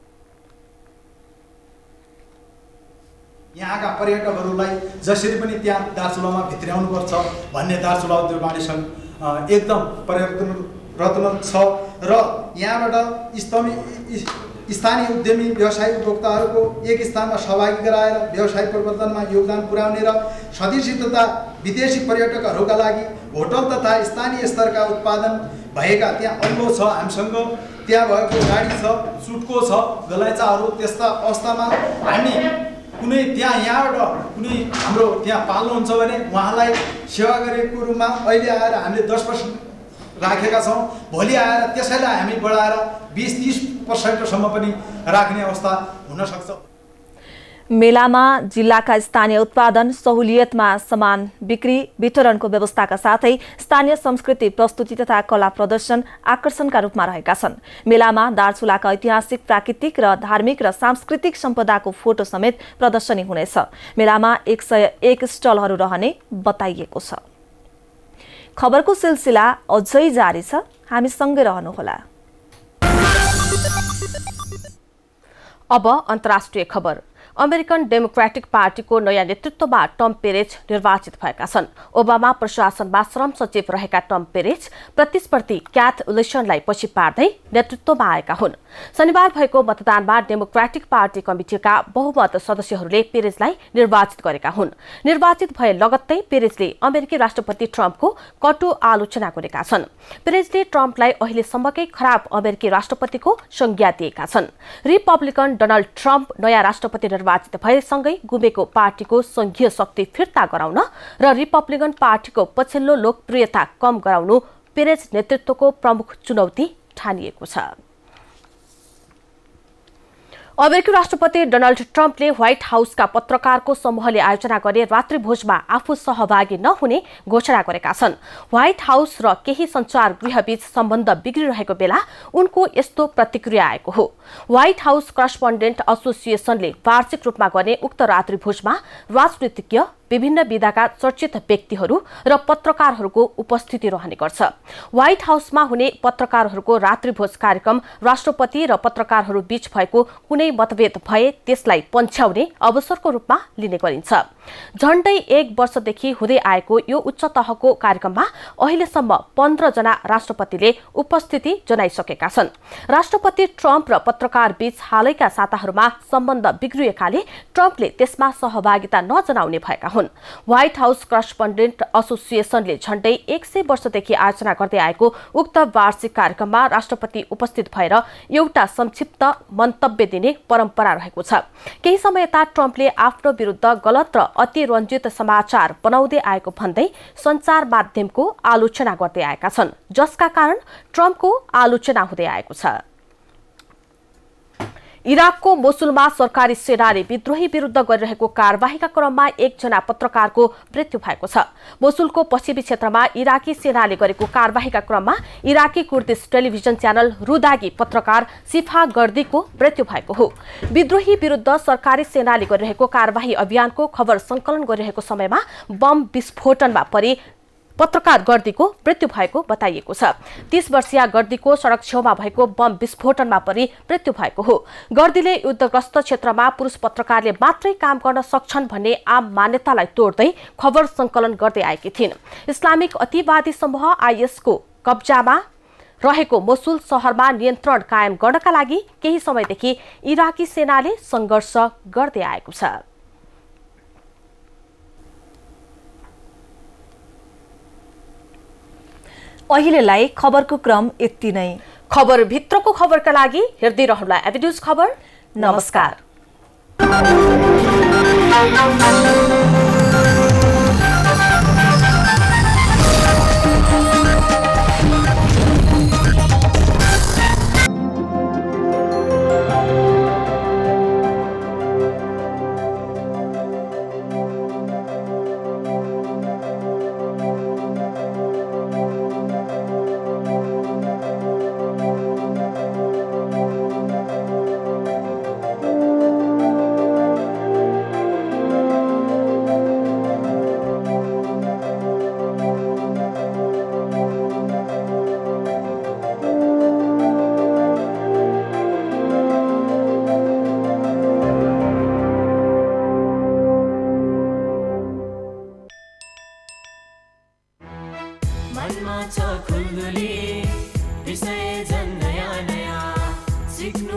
यहाँका पर्यटकहरूलाई जसरी पनि त्यहाँ दार्चुलामा भित्र्याउनुपर्छ भन्ने दार्चुला उद्योग वाणिज्य सङ्घ एकदम प्रयत्नरत छ र यहाँबाट स्थानीय उद्यमी, व्यवसायी, उपभोक्ताहरूको एक स्थानमा सहभागी गराएर व्यवसाय प्रवर्धनमा योगदान पुर्याउने र सदस्यता विदेशी पर्यटकहरूका लागि होटल तथा स्थानीय स्तरका उत्पादन भएका त्यहाँ अल्लो छ, हामीसँग त्यहाँ भएको गाडी छ, सुटको छ, गलैँचाहरू। त्यस्ता अवस्थामा हामी कुनै त्यहाँ यहाँबाट कुनै हाम्रो त्यहाँ पाल्नुहुन्छ भने उहाँलाई सेवा गरेको रूपमा अहिले आएर हामीले दस पर्सेन्ट राखेका छौँ। भोलि आएर त्यसैलाई हामी बढाएर बिस तीस पर्सेन्टसम्म पनि राख्ने अवस्था हुनसक्छ। मेलामा जिल्लाका स्थानीय उत्पादन, सहुलियतमा सामान बिक्री वितरणको व्यवस्थाका साथै स्थानीय संस्कृति प्रस्तुति तथा कला प्रदर्शन आकर्षणका रूपमा रहेका छन्। मेलामा दार्चुलाका ऐतिहासिक, प्राकृतिक र धार्मिक र सांस्कृतिक सम्पदाको फोटो समेत प्रदर्शनी हुनेछ। मेलामा एक सय एक स्टलहरू रहने बताइएको छ। खबरको सिलसिला अझै जारी छ, हामी सँगै रहनुहोला। अब अन्तर्राष्ट्रिय खबर। अमेरिकन डेमोक्रेटिक पार्टीको नयाँ नेतृत्वमा टम पेरेज निर्वाचित भएका छन्। ओबामा प्रशासनमा श्रम सचिव रहेका टम पेरेज प्रतिस्पर्धी क्याथ विल्सनलाई पछि पार्दै नेतृत्वमा आएका हुन्। शनिबार भएको मतदानमा डेमोक्रेटिक पार्टी कमिटीका बहुमत सदस्यहरूले पेरेजलाई निर्वाचित गरेका हुन्। निर्वाचित भए लगत्तै पेरेजले अमेरिकी राष्ट्रपति ट्रम्पको कटु आलोचना गरेका छन्। पेरेजले ट्रम्पलाई अहिलेसम्मकै खराब अमेरिकी राष्ट्रपतिको संज्ञा दिएका छन्। रिपब्लिकन डोनाल्ड ट्रम्प नयाँ राष्ट्रपति निर्वाचित भएसँगै गुमेको पार्टीको संघीय शक्ति फिर्ता गराउन र रिपब्लिकन पार्टीको पछिल्लो लोकप्रियता कम गराउनु पेरेज नेतृत्वको प्रमुख चुनौती ठानिएको छ। अमेरिकी राष्ट्रपति डोनाल्ड ट्रम्पले व्हाइट हाउसका पत्रकारको समूहले आयोजना गर्ने रात्रिभोजमा आफू सहभागी नहुने घोषणा गरेका छन्। व्हाइट हाउस र केही सञ्चार गृहबीच सम्बन्ध बिग्रिरहेको बेला उनको यस्तो प्रतिक्रिया आएको हो। व्हाइट हाउस करस्पोन्डेन्ट एसोसिएसनले वार्षिक रूपमा गर्ने उक्त रात्रिभोजमा राजनीतिज्ञ, विभिन्न विधाका चर्चित व्यक्तिहरू र पत्रकारहरूको उपस्थिति रहने गर्छ। व्हाइट हाउसमा हुने पत्रकारहरूको रात्रिभोज कार्यक्रम राष्ट्रपति र पत्रकारहरू बीच भएको कुनै मतभेद भए त्यसलाई पन्छ्याउने अवसरको रूपमा लिने गरिन्छ। झण्डै एक वर्षदेखि हुँदै आएको यो उच्च तहको कार्यक्रममा अहिलेसम्म पन्ध्र जना राष्ट्रपतिले उपस्थिति जनाइसकेका छन्। राष्ट्रपति ट्रम्प र पत्रकार बीच हालैका साताहरूमा सम्बन्ध बिग्रिएकाले ट्रम्पले त्यसमा सहभागिता नजनाउने भएका हुन्। व्हाइट हाउस करस्पोन्डेन्ट एसोसिएसनले झण्डै एक सय वर्षदेखि आयोजना गर्दै आएको उक्त वार्षिक कार्यक्रममा राष्ट्रपति उपस्थित भएर एउटा संक्षिप्त मन्तव्य दिने परम्परा रहेको छ। केही समय यता ट्रम्पले आफ्नो विरुद्ध गलत र अतिरञ्जित समाचार बनाउँदै आएको भन्दै सञ्चार माध्यमको आलोचना गर्दै आएका छन्, जसका कारण ट्रम्पको आलोचना हुँदै आएको छ। इराकको मोसुलमा सरकारी सेनाले विद्रोही विरुद्ध गरिरहेको कारबाहीका क्रममा एकजना पत्रकारको मृत्यु भएको छ। मोसुलको पश्चिमी क्षेत्रमा इराकी सेनाले गरेको कारबाहीका क्रममा इराकी कुर्दिश टेलिभिजन च्यानल रुदागी पत्रकार सिफा गर्दीको मृत्यु भएको हो। विद्रोही विरुद्ध सरकारी सेनाले गरिरहेको कारबाही अभियानको खबर संकलन गरिरहेको समयमा बम विस्फोटनमा परि पत्रकार गर्दीको मृत्यु भएको बताइएको छ। तीस वर्षीय गर्दीको सडक छेउमा भएको बम विस्फोटनमा परि मृत्यु भएको हो। गर्दीले युद्धग्रस्त क्षेत्रमा पुरुष पत्रकारले मात्रै काम गर्न सक्छन् भन्ने आम मान्यतालाई तोड्दै खबर संकलन गर्दै आएकी थिइन्। इस्लामिक अतिवादी समूह आइएसको कब्जामा रहेको मोसुल शहरमा नियन्त्रण कायम गर्नका लागि केही समयदेखि इराकी सेनाले संघर्ष गर्दै आएको छ। अहिलेलाई खबरको क्रम यति नै। खबर भित्रको खबरका लागि हेर्दै रहनुहोला एबी न्यूज खबर। नमस्कार।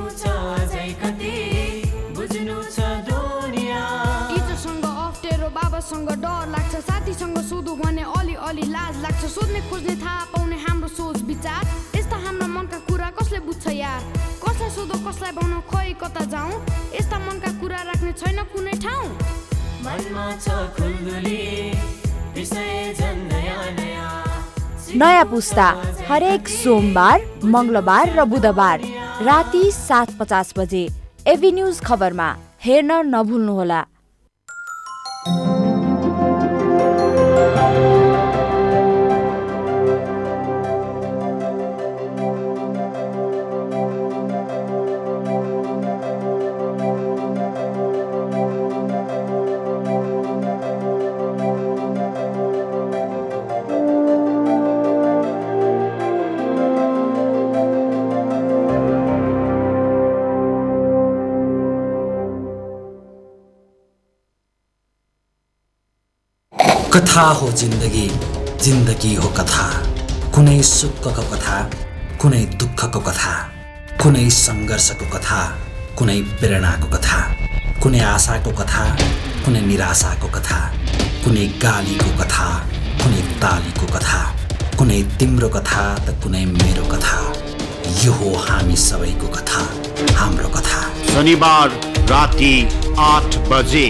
छ अझै कति बुझ्नु छ दुनिया टिचरसँग अप्ठ्यारो बाबासँग डर लाग्छ साथीसँग सोधु भने अलि अलि लाज लाग्छ सोध्ने खोज्ने थाहा पाउने हाम्रो सोच विचार यस्ता हाम्रो मनका कुरा कसले बुझ्छ यार कसलाई सोधो कसलाई भनौँ खै कता जाउँ यस्ता मनका कुरा राख्ने छैन कुनै ठाउँ मनमा छ खुल्दुली विषय झन् नयाँ नयाँ नयाँ पुस्ता हरेक सोमबार मङ्गलबार र बुधबार राति सात पचास बजे एभिन्यूज खबरमा हेर्न नभुल्नुहोला। कथा हो जिन्दगी जिन्दगी हो कथा कुनै सुखको कथा कुनै दुःखको कथा कुनै सङ्घर्षको कथा कुनै प्रेरणाको कथा कुनै आशाको कथा कुनै निराशाको कथा कुनै गालीको कथा कुनै तालीको कथा कुनै तिम्रो कथा त कुनै मेरो कथा यो हो हामी सबैको कथा हाम्रो कथा शनिबार राति आठ बजे।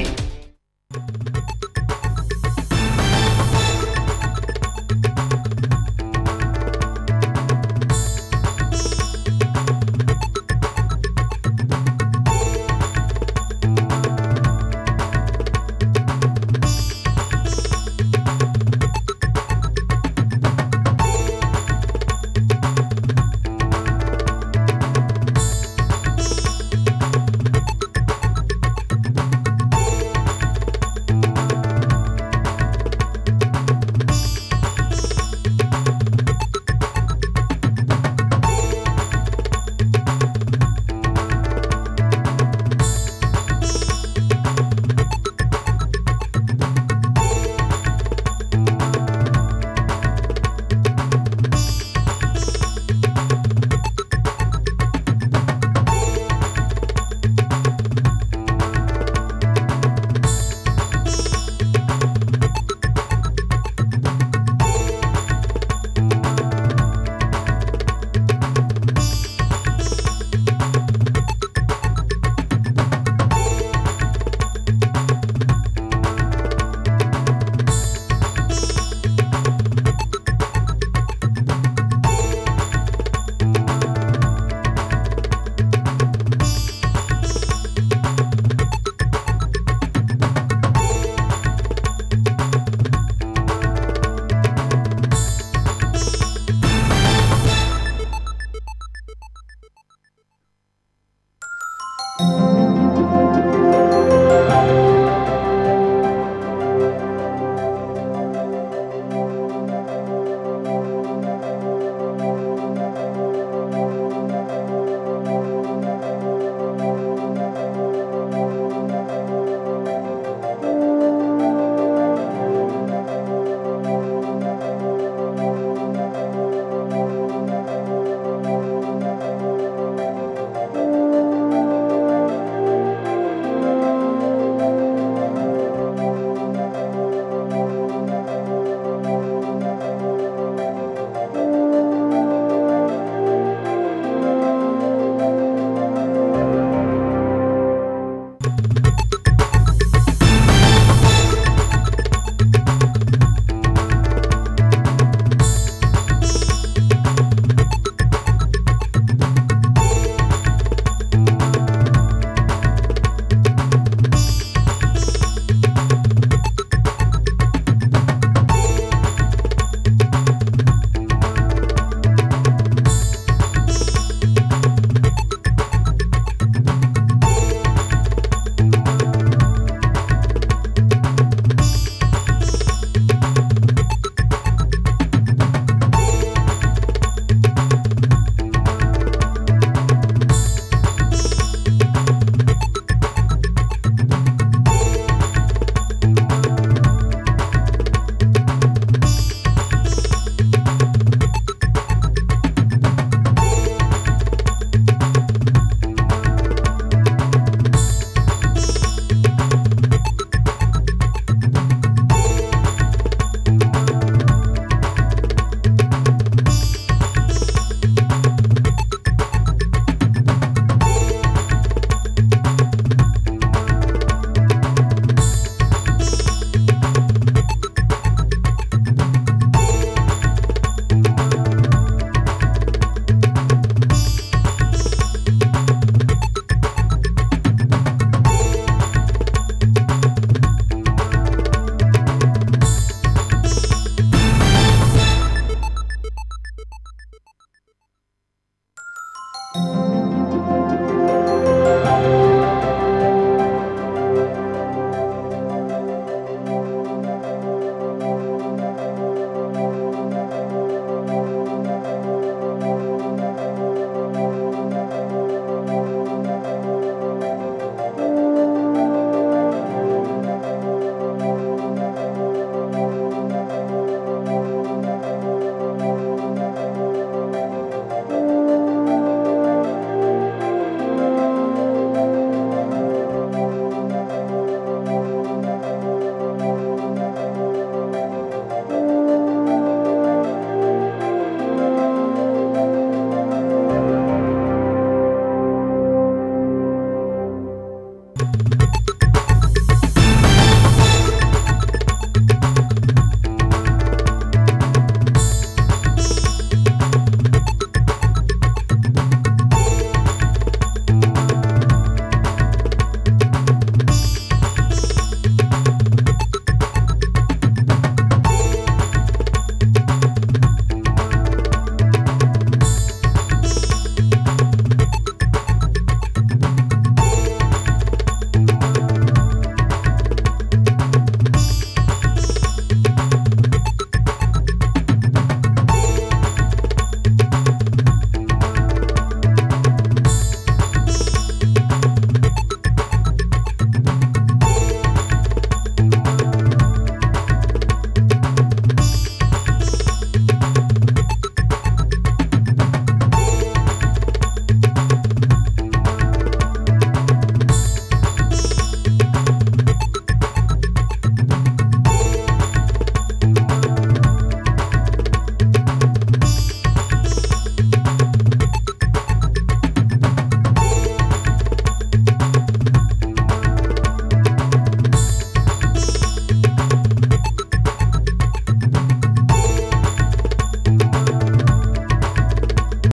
Thank you.